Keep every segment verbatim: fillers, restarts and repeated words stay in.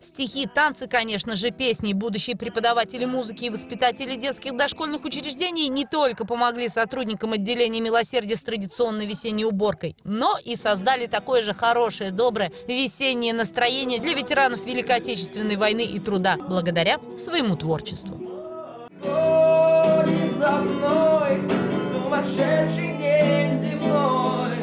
Стихи, танцы, конечно же, песни. Будущие преподаватели музыки и воспитатели детских дошкольных учреждений не только помогли сотрудникам отделения милосердия с традиционной весенней уборкой, но и создали такое же хорошее, доброе весеннее настроение для ветеранов Великой Отечественной войны и труда, благодаря своему творчеству. Ходит за мной сумасшедший день земной,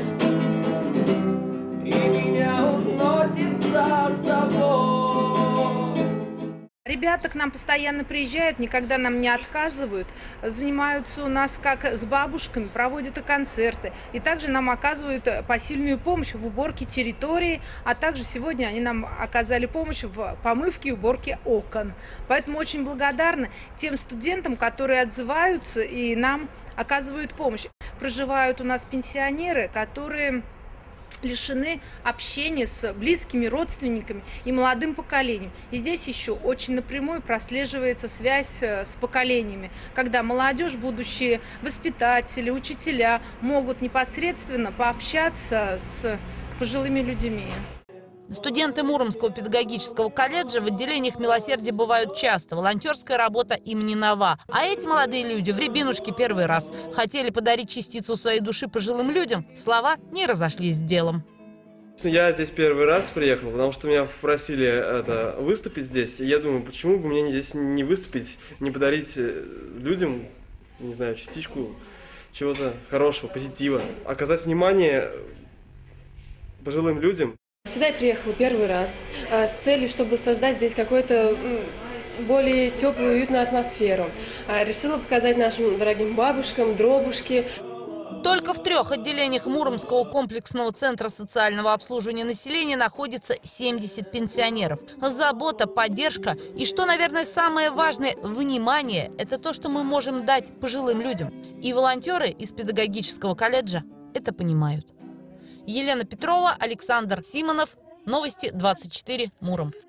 и меня уносит за собой. Ребята к нам постоянно приезжают, никогда нам не отказывают, занимаются у нас как с бабушками, проводят и концерты. И также нам оказывают посильную помощь в уборке территории, а также сегодня они нам оказали помощь в помывке и уборке окон. Поэтому очень благодарны тем студентам, которые отзываются и нам оказывают помощь. Проживают у нас пенсионеры, которые лишены общения с близкими родственниками и молодым поколением. И здесь еще очень напрямую прослеживается связь с поколениями, когда молодежь, будущие воспитатели, учителя могут непосредственно пообщаться с пожилыми людьми. Студенты Муромского педагогического колледжа в отделениях милосердия бывают часто. Волонтерская работа им не нова. А эти молодые люди в Рябинушке первый раз. Хотели подарить частицу своей души пожилым людям. Слова не разошлись с делом. Я здесь первый раз приехал, потому что меня попросили это, выступить здесь. И я думаю, почему бы мне здесь не выступить, не подарить людям, не знаю, частичку чего-то хорошего, позитива. Оказать внимание пожилым людям. Сюда я приехала первый раз с целью, чтобы создать здесь какую-то более теплую, уютную атмосферу. Решила показать нашим дорогим бабушкам, дробушки. Только в трех отделениях Муромского комплексного центра социального обслуживания населения находится семьдесят пенсионеров. Забота, поддержка и, что, наверное, самое важное, внимание – это то, что мы можем дать пожилым людям. И волонтеры из педагогического колледжа это понимают. Елена Петрова, Александр Симонов. Новости двадцать четыре. Муром.